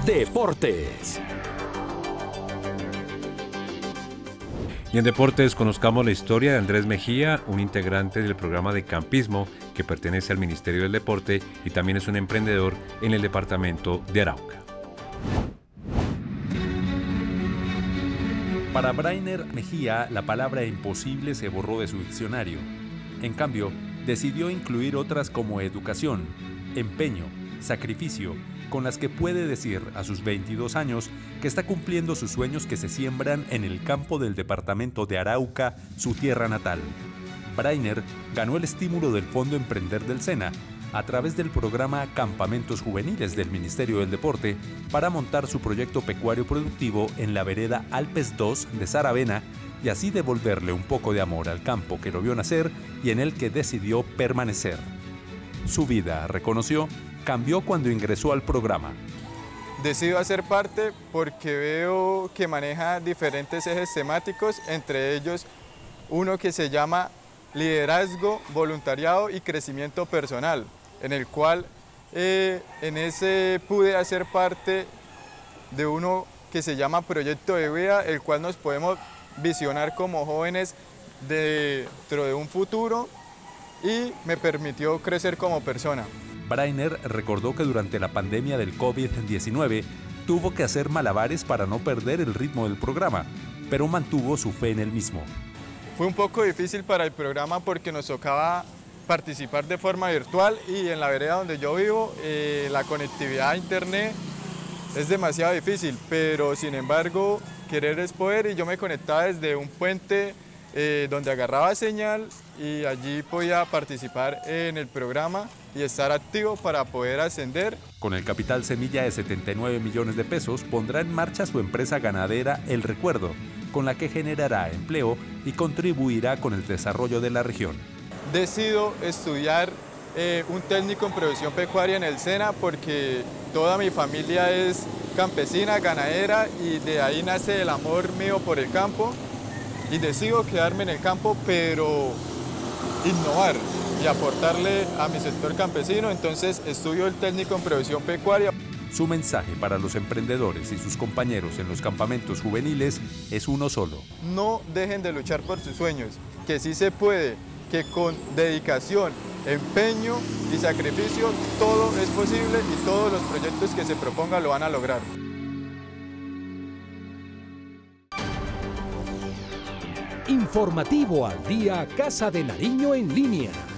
Deportes. Y en Deportes conozcamos la historia de Andrés Mejía, un integrante del programa de campismo que pertenece al Ministerio del Deporte y también es un emprendedor en el departamento de Arauca. Para Brainer Mejía, la palabra imposible se borró de su diccionario. En cambio, decidió incluir otras como educación, empeño, sacrificio, con las que puede decir a sus 22 años que está cumpliendo sus sueños que se siembran en el campo del departamento de Arauca, su tierra natal. Brainer ganó el estímulo del Fondo Emprender del SENA a través del programa Campamentos Juveniles del Ministerio del Deporte para montar su proyecto pecuario productivo en la vereda Alpes 2 de Saravena y así devolverle un poco de amor al campo que lo vio nacer y en el que decidió permanecer. Su vida, reconoció, cambió cuando ingresó al programa. Decido hacer parte porque veo que maneja diferentes ejes temáticos, entre ellos uno que se llama liderazgo, voluntariado y crecimiento personal, en el cual pude hacer parte de uno que se llama Proyecto de Vida, el cual nos podemos visionar como jóvenes dentro de un futuro y me permitió crecer como persona. Brainer recordó que durante la pandemia del COVID-19 tuvo que hacer malabares para no perder el ritmo del programa, pero mantuvo su fe en el mismo. Fue un poco difícil para el programa porque nos tocaba participar de forma virtual y en la vereda donde yo vivo la conectividad a internet es demasiado difícil, pero sin embargo querer es poder y yo me conectaba desde un puente donde agarraba señal y allí podía participar en el programa y estar activo para poder ascender. Con el capital semilla de 79 millones de pesos pondrá en marcha su empresa ganadera El Recuerdo, con la que generará empleo y contribuirá con el desarrollo de la región. Decido estudiar un técnico en producción pecuaria en el SENA porque toda mi familia es campesina, ganadera y de ahí nace el amor mío por el campo y decido quedarme en el campo pero innovar y aportarle a mi sector campesino, entonces estudio el técnico en producción pecuaria. Su mensaje para los emprendedores y sus compañeros en los campamentos juveniles es uno solo. No dejen de luchar por sus sueños, que sí se puede, que con dedicación, empeño y sacrificio todo es posible y todos los proyectos que se propongan lo van a lograr. Informativo al día Casa de Nariño en línea.